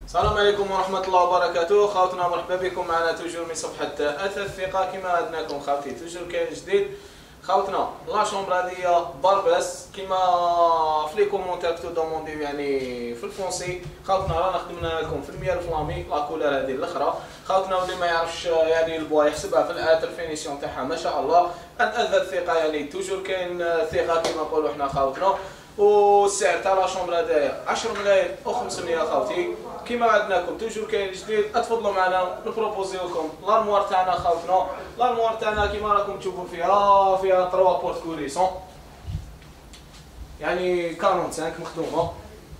السلام عليكم ورحمة الله وبركاته. خوتنا مرحبا بكم معنا توجور من صفحة أثاث الثقة. كما عدناكم خوتي توجور كاين جديد. خوتنا لا شومبر هذه بارباس كما في لي كومونتير كنتو دومونديو يعني في الفونسي. خوتنا رانا خدمنا لكم في المياه الفلامي لا كولور هذه الاخرى. خوتنا واللي ما يعرفش يعني البوا يحسبها في الاتر الفينيسيون تاعها ما شاء الله. أثاث الثقة يعني توجور كاين ثقة كما نقولوا حنا خوتنا. والسعر تاع لا شومبر هذايا 10 ملايين و500 خوتي. كيما عدناكم توجور كاين جديد. اتفضلوا معنا نبروبوزيو لكم لارموار تاعنا خوتنا. لارموار تاعنا كيما راكم تشوفوا فيها 3 بورت كوريسون يعني 45 مخدومه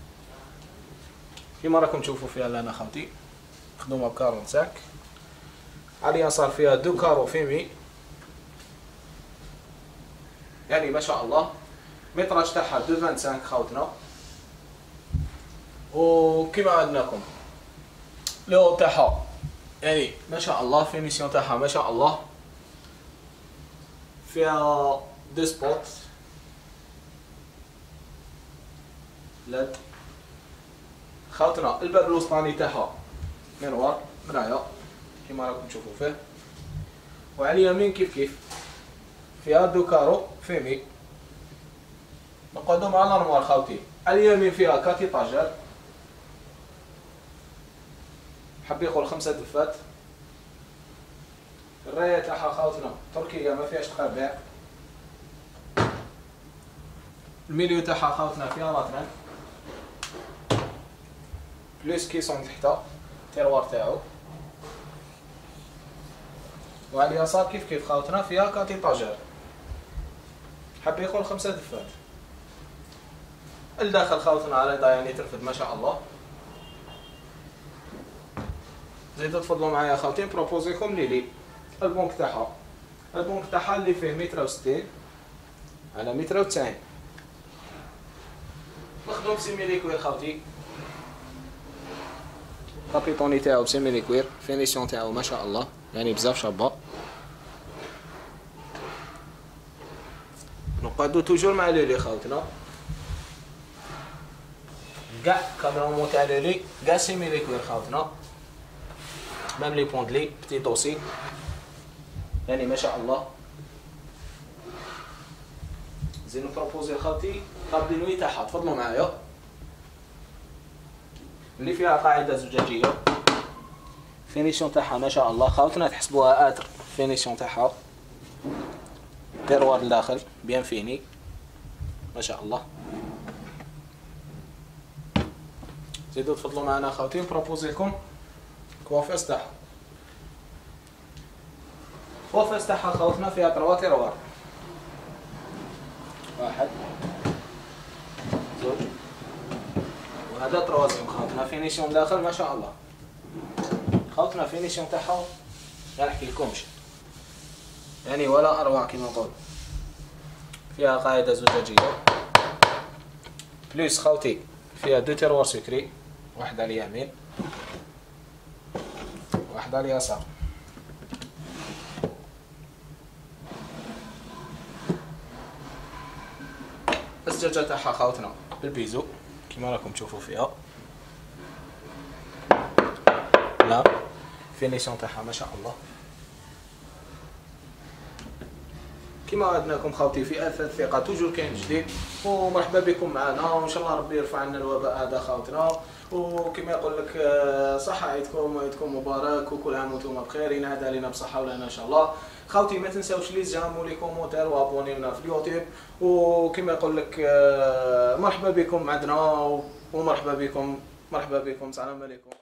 كيما راكم تشوفوا فيها لنا خوتي مخدومه ب 45. على اليسار فيها دو كارو فيمي يعني ما شاء الله. متراج تاعها 2.25 خوتنا. وكيما عندناكم لو تاعها يعني ما شاء الله فينيسيون تاعها ما شاء الله. فيها دو سبوت لد خوتنا. الباب الوسطاني تاعها منوار مرايا كيما راكم تشوفوا فيه. وعلى اليمين كيف فيها دو كارو فيمي. نقعدو مع الارموار خوتي. على اليمين فيها كاتي طاجر حاب يقول 5 دفات. الرايه تاعها خوتنا تركيه ما فيهاش تقابع. الميليو تاعها خوتنا فيها لاتران بلوس كيسون تحتها تيروار تاعو. وعلى اليسار كيف خوتنا فيها كاتي طاجر حاب يقول 5 دفات. الداخل خوتنا على يعني ترفد ما شاء الله. زيدوا تفضلوا معايا خوتي نبروبوزيكم لي البونك تاعها اللي فيه 160 على 190 مخدوم سيميليكوير خوتي. كابيطوني تاعو بسيميليكوير. فينيسيون تاعو ما شاء الله يعني بزاف شابه. نقعدو توجور مع لولي خوتنا. كاع كابرامون تاع لولي كاع سيميليكوير خوتنا. ميم لي بوندلي بتي دوسي يعني ما شاء الله. زين نبروبوزي خوتي قابلينوي تاعها تفضلوا معايا اللي فيها قاعده زجاجيه. فينيسيون تاعها ما شاء الله خوتنا تحسبوها اتر. فينيسيون تاعها تيروار لداخل بيان فيني ما شاء الله. زيدوا تفضلوا معنا خوتي نبروبوزي لكم كوافيس تاعها. كوافيس تاعها خوتنا فيها 3 تيروار. 1 2 وهذا تروازيام خوتنا. فينيسيون داخل ما شاء الله خوتنا. فينيسيون تاعها ما نحكيلكمش يعني ولا اروع كيما نقول. فيها قاعده زجاجيه بليس خوتي. فيها 2 تيروار سكري واحد على اليمين واحد على اليسار. الزجاجه تاعها خوتنا بالبيزو كيما راكم تشوفوا فيها. لا فينيسيون تاعها ما شاء الله. كما عدناكم خوتي في أثاث الثقة توجور كاين جديد. ومرحبا بكم معنا وان شاء الله ربي يرفع عنا الوباء هذا خوتنا. وكما يقول لك صحة عيدكم وعيدكم مبارك وكل عام وانتم بخير. ينعاد علينا بصحة ولنا ان شاء الله. خوتي ما تنساوش لي جامو لي كومونتير وابونيونا في اليوتيوب. وكما يقول لك مرحبا بكم عندنا ومرحبا بكم. مرحبا بكم. السلام عليكم.